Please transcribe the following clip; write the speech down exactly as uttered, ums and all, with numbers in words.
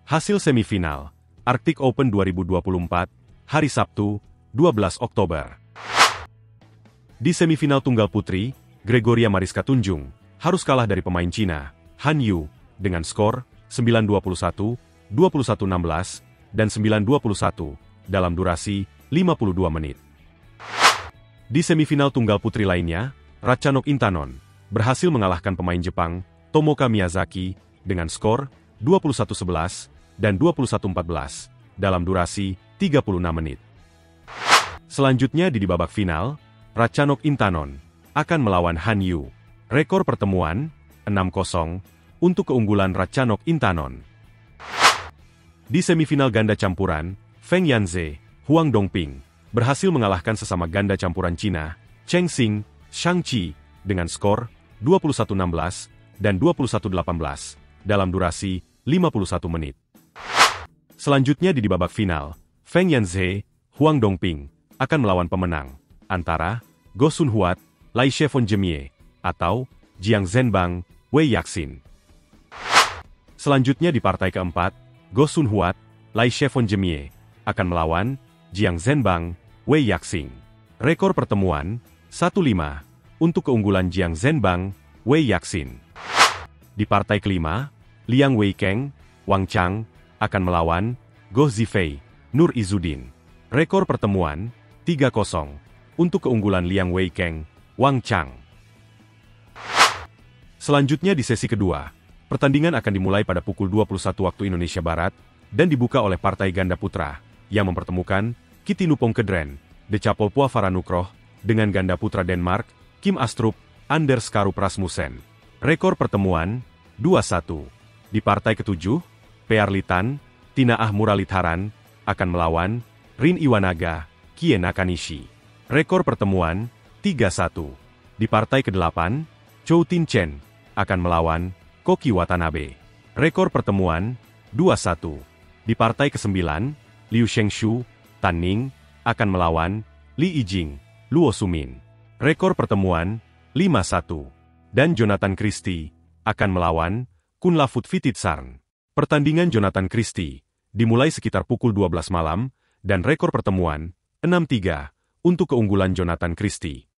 Hasil semifinal Arctic Open dua ribu dua puluh empat, hari Sabtu, dua belas Oktober. Di semifinal tunggal putri, Gregoria Mariska Tunjung harus kalah dari pemain Cina, Han Yu, dengan skor sembilan dua puluh satu, dua puluh satu enam belas, dan sembilan dua puluh satu dalam durasi lima puluh dua menit. Di semifinal tunggal putri lainnya, Ratchanok Intanon berhasil mengalahkan pemain Jepang, Tomoka Miyazaki, dengan skor dua puluh satu sebelas dan dua puluh satu empat belas dalam durasi tiga puluh enam menit. Selanjutnya di babak final, Ratchanok Intanon akan melawan Han Yu. Rekor pertemuan enam kosong untuk keunggulan Ratchanok Intanon. Di semifinal ganda campuran, Feng Yanze, Huang Dongping berhasil mengalahkan sesama ganda campuran Cina, Cheng Xing, Shang Qi, dengan skor dua puluh satu enam belas dan dua puluh satu delapan belas dalam durasi lima puluh satu menit. Selanjutnya di babak final, Feng Yanze, Huang Dongping akan melawan pemenang antara Go Sun Huat, Lai Shevon Jemie, atau Jiang Zhenbang, Wei Yaxin. Selanjutnya di partai keempat, Go Sun Huat, Lai Shevon Jemie akan melawan Jiang Zhenbang, Wei Yaxin. Rekor pertemuan satu lima untuk keunggulan Jiang Zhenbang, Wei Yaxin. Di partai kelima, Liang Weikeng, Wang Chang akan melawan Goh Zifei, Nur Izzuddin. Rekor pertemuan tiga kosong untuk keunggulan Liang Weikeng, Wang Chang. Selanjutnya di sesi kedua, pertandingan akan dimulai pada pukul dua puluh satu waktu Indonesia Barat dan dibuka oleh partai ganda putra yang mempertemukan Kitinupong Kedren, Decapolpua Varanukroh dengan ganda putra Denmark, Kim Astrup, Anders Karup Rasmussen. Rekor pertemuan dua satu. Di partai ketujuh, Pearlitan, Tina Ah Muralitharan akan melawan Rin Iwanaga, Kie Nakanishi. Rekor pertemuan tiga satu. Di partai kedelapan, Chou Tin Chen akan melawan Koki Watanabe. Rekor pertemuan dua satu. Di partai kesembilan, Liu Shengshu, Tan Ning akan melawan Li Yijing, Luo Sumin. Rekor pertemuan lima satu. Dan Jonathan Christie akan melawan Kunlavut Vititsarn. Pertandingan Jonathan Christie dimulai sekitar pukul dua belas malam dan rekor pertemuan enam tiga untuk keunggulan Jonathan Christie.